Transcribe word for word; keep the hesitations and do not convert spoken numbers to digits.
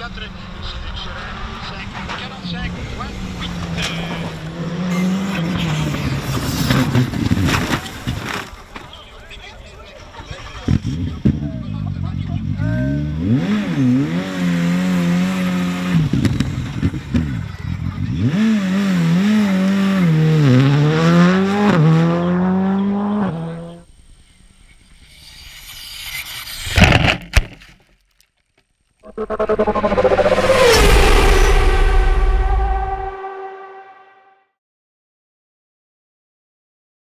quatre, Cédric Serain, cinq, quarante-cinq, point huit. Thank you.